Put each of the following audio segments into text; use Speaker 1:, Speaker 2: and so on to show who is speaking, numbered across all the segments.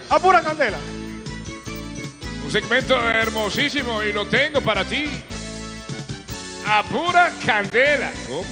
Speaker 1: A pura candela.
Speaker 2: Un segmento hermosísimo y lo tengo para ti. A pura candela. ¿Cómo?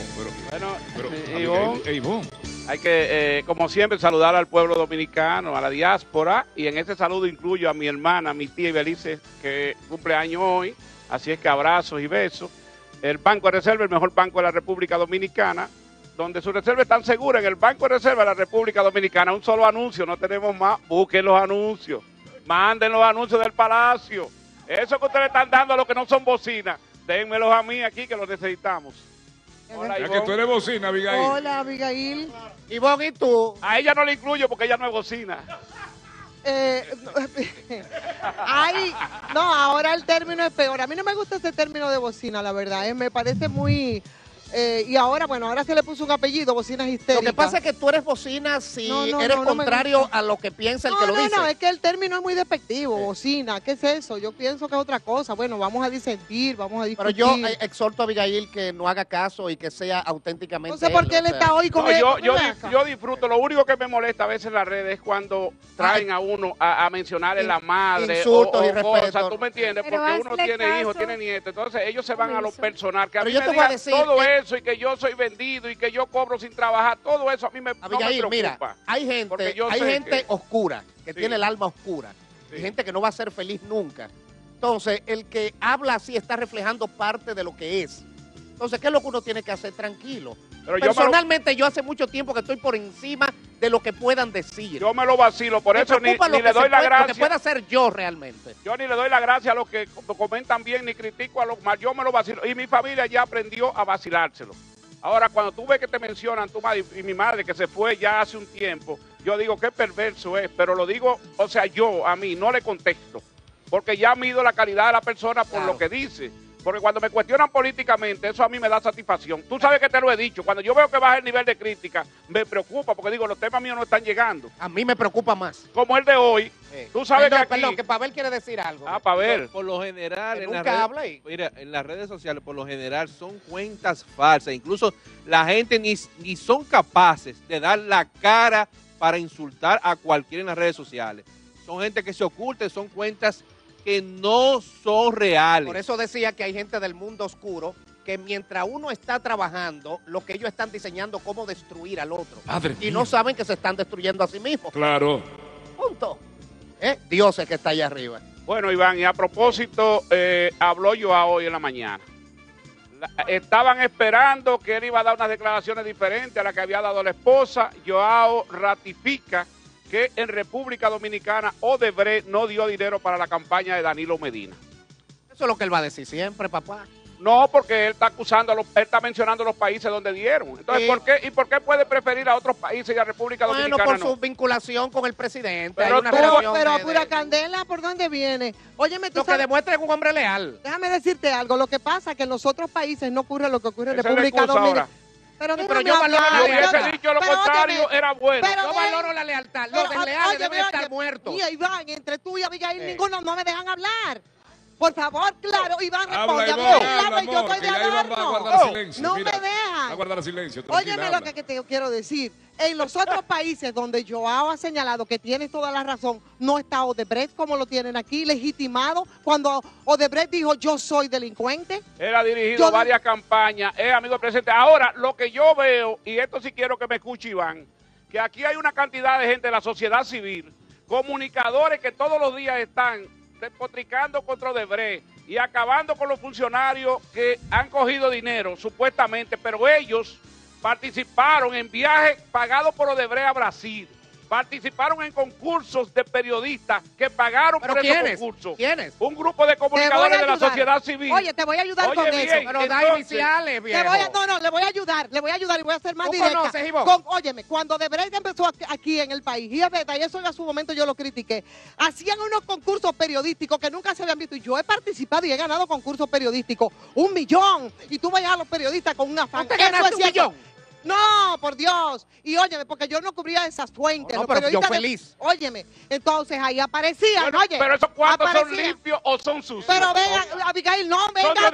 Speaker 3: Ivonne, hay que, como siempre, saludar al pueblo dominicano, a la diáspora, y en ese saludo incluyo a mi hermana, mi tía Ibelice, que cumple años hoy, así es que abrazos y besos. El Banco de Reserva, el mejor banco de la República Dominicana, donde sus reservas están seguras, en el Banco de Reserva de la República Dominicana. Un solo anuncio, no tenemos más. Busquen los anuncios, manden los anuncios del Palacio. Eso que ustedes están dando a los que no son bocinas, dénmelos a mí aquí que los necesitamos. Hola,
Speaker 2: ya que tú eres bocina, Abigail.
Speaker 4: Hola, Abigail.
Speaker 3: Ivonne, ¿y tú? A ella no le incluyo porque ella no es bocina.
Speaker 4: Ay, no, ahora el término es peor. A mí no me gusta ese término de bocina, la verdad. Me parece muy... y ahora, bueno, ahora se le puso un apellido, bocinas histéricas.
Speaker 1: Lo que pasa es que tú eres bocina si eres contrario a lo que piensa el que lo dice.
Speaker 4: No, es que el término es muy despectivo, bocina. ¿Qué es eso? Yo pienso que es otra cosa. Bueno, vamos a disentir, vamos a discutir.
Speaker 1: Pero yo exhorto a Abigail que no haga caso y que sea auténticamente
Speaker 4: no sé por qué él está hoy con
Speaker 3: yo disfruto. Lo único que me molesta a veces en las redes es cuando traen a uno a mencionarle la madre.
Speaker 1: Insultos y respeto.
Speaker 3: Cosas, ¿tú me entiendes?
Speaker 5: Pero
Speaker 3: porque uno tiene
Speaker 5: caso.
Speaker 3: hijos, tiene nietos. Entonces ellos se van a lo personal. Que a mí
Speaker 1: yo
Speaker 3: me
Speaker 1: te voy a
Speaker 3: digan
Speaker 1: decir
Speaker 3: todo eso y que yo soy vendido y que yo cobro sin trabajar. Todo eso a mí
Speaker 1: Abigail,
Speaker 3: no me preocupa.
Speaker 1: mira, hay gente oscura, que tiene el alma oscura. Hay gente que no va a ser feliz nunca. Entonces, el que habla así está reflejando parte de lo que es. Entonces, ¿qué es lo que uno tiene que hacer? Tranquilo. Pero personalmente, yo hace mucho tiempo que estoy por encima de lo que puedan decir.
Speaker 3: Yo me lo vacilo, por eso ni le doy la gracia.
Speaker 1: Lo que pueda hacer yo realmente.
Speaker 3: Yo ni le doy la gracia a los que comentan bien, ni critico a los más. Yo me lo vacilo. Y mi familia ya aprendió a vacilárselo. Ahora, cuando tú ves que te mencionan tu madre y mi madre, que se fue ya hace un tiempo, yo digo, qué perverso es. Pero lo digo, o sea, yo a mí no le contesto. Porque ya mido la calidad de la persona por lo que dice. Porque cuando me cuestionan políticamente, eso a mí me da satisfacción. Tú sabes que te lo he dicho. Cuando yo veo que baja el nivel de crítica, me preocupa porque digo, los temas míos no están llegando.
Speaker 1: A mí me preocupa más.
Speaker 3: Como el de hoy. Tú sabes
Speaker 1: que Pavel quiere decir algo.
Speaker 3: Pavel.
Speaker 6: Por lo general,
Speaker 1: mira,
Speaker 6: en las redes sociales, por lo general, son cuentas falsas. Incluso la gente ni son capaces de dar la cara para insultar a cualquiera en las redes sociales. Son gente que se oculta, son cuentas que no son reales.
Speaker 1: Por eso decía que hay gente del mundo oscuro que mientras uno está trabajando, lo que ellos están diseñando cómo destruir al otro.
Speaker 2: Madre
Speaker 1: y no saben que se están destruyendo a sí mismos.
Speaker 2: Claro.
Speaker 1: Punto. Dios es que está allá arriba.
Speaker 3: Bueno, Iván, y a propósito, habló Joao hoy en la mañana. Estaban esperando que él iba a dar unas declaraciones diferentes a las que había dado la esposa. Joao ratifica que en República Dominicana Odebrecht no dio dinero para la campaña de Danilo Medina.
Speaker 1: Eso es lo que él va a decir siempre, papá.
Speaker 3: No, porque él está acusando, él está mencionando los países donde dieron. Entonces, ¿por qué puede preferir a otros países y a República Dominicana?
Speaker 1: Bueno, por su vinculación con el presidente.
Speaker 4: Pero a pura candela, ¿por dónde viene? Óyeme, tú
Speaker 1: lo que demuestra es un hombre leal.
Speaker 4: Déjame decirte algo. Lo que pasa es que en los otros países no ocurre lo que ocurre en República Dominicana. Pero
Speaker 1: yo valoro la lealtad.
Speaker 3: Si hubiese dicho lo contrario, era bueno.
Speaker 1: Yo valoro la lealtad. Los desleales deben estar muertos.
Speaker 4: Y Iván, entre tú y Abigail, ninguno no me dejan hablar. Por favor, claro, Iván responde. Yo estoy de acuerdo. No me dejan.
Speaker 2: Va a guardar silencio.
Speaker 4: Óyeme lo que te quiero decir. En los otros países donde Joao ha señalado que tienes toda la razón, no está Odebrecht como lo tienen aquí, legitimado, cuando Odebrecht dijo yo soy delincuente.
Speaker 3: Él ha dirigido varias campañas, amigo del presidente. Ahora, lo que yo veo, y esto sí quiero que me escuche Iván, que aquí hay una cantidad de gente de la sociedad civil, comunicadores que todos los días están despotricando contra Odebrecht y acabando con los funcionarios que han cogido dinero, supuestamente, pero ellos participaron en viajes pagados por Odebrecht a Brasil. Participaron en concursos de periodistas que pagaron por esos concursos.
Speaker 1: ¿Quiénes?
Speaker 3: Un grupo de comunicadores de la sociedad civil.
Speaker 4: Oye, te voy a ayudar con eso.
Speaker 1: Pero da iniciales, viejo.
Speaker 4: Le voy a ayudar y voy a ser más directa. Óyeme, cuando Odebrecht empezó aquí en el país, y eso en su momento yo lo critiqué, hacían unos concursos periodísticos que nunca se habían visto, y yo he participado y he ganado concursos periodísticos, 1 millón, y tú veías a los periodistas con un afán.
Speaker 1: ¿Usted ganaste 1 millón?
Speaker 4: No, por Dios. Y óyeme, porque yo no cubría esas fuentes.
Speaker 1: No, pero yo feliz.
Speaker 4: Óyeme, entonces ahí aparecían,
Speaker 3: bueno,
Speaker 4: oye.
Speaker 3: Pero esos cuartos son limpios o son sucios.
Speaker 4: Pero venga, Abigail, no, venga tú.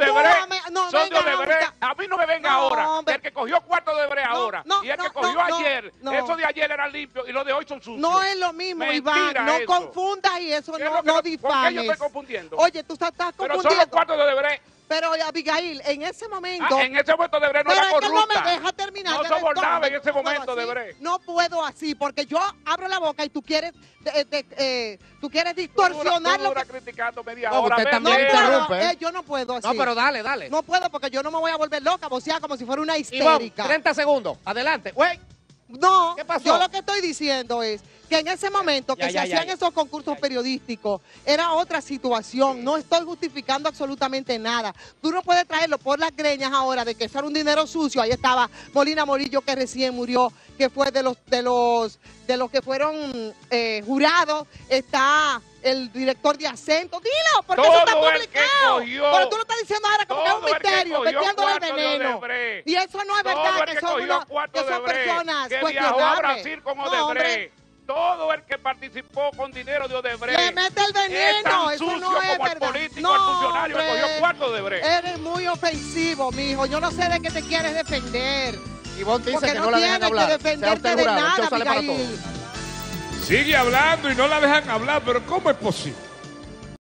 Speaker 3: A mí no me venga ahora. El que cogió cuarto de Odebrecht ahora y el que cogió ayer, esos de ayer eran limpios y los de hoy son sucios.
Speaker 4: No es lo mismo, Iván. No confundas y eso no difames.
Speaker 3: ¿Por qué yo estoy confundiendo?
Speaker 4: Oye, tú estás confundiendo.
Speaker 3: Pero son los cuartos de Odebrecht.
Speaker 4: Pero, Abigail, en ese momento...
Speaker 3: en ese momento Odebrecht no era corrupta.
Speaker 4: Pero es que no me deja terminar.
Speaker 3: No sobornaba en ese momento Odebrecht.
Speaker 4: No puedo así, porque yo abro la boca y tú quieres distorsionar lo que...
Speaker 3: criticando media hora.
Speaker 1: Usted también interrumpe.
Speaker 4: Yo no puedo así.
Speaker 1: No, pero dale.
Speaker 4: No puedo porque yo no me voy a volver loca, o sea, como si fuera una histérica.
Speaker 1: Iván, 30 segundos. Adelante. Güey.
Speaker 4: No,
Speaker 1: ¿qué pasó?
Speaker 4: Yo lo que estoy diciendo es que en ese momento que se hacían esos concursos periodísticos era otra situación. No estoy justificando absolutamente nada. Tú no puedes traerlo por las greñas ahora de que eso era un dinero sucio. Ahí estaba Molina Morillo, que recién murió, que fue de los que fueron jurados. Está el director de Acento. Dilo, porque eso está publicado. Pero tú lo estás diciendo ahora como que es un misterio, metiéndole veneno. Y eso no es verdad, que son personas
Speaker 3: que viajó a Brasil con Odebrecht. Todo el que participó con dinero de Odebrecht.
Speaker 4: Le mete el veneno,
Speaker 3: es tan
Speaker 4: eso no es
Speaker 3: como
Speaker 4: verdad.
Speaker 3: El político, el funcionario que cogió cuarto de Odebrecht.
Speaker 4: Eres muy ofensivo, mijo. Yo no sé de qué te quieres defender.
Speaker 1: Ivonne dice que
Speaker 4: no
Speaker 1: la dejan hablar.
Speaker 4: Porque no tienes que defenderte de nada,
Speaker 1: Abigail.
Speaker 2: Sigue hablando y no la dejan hablar, pero ¿cómo es posible?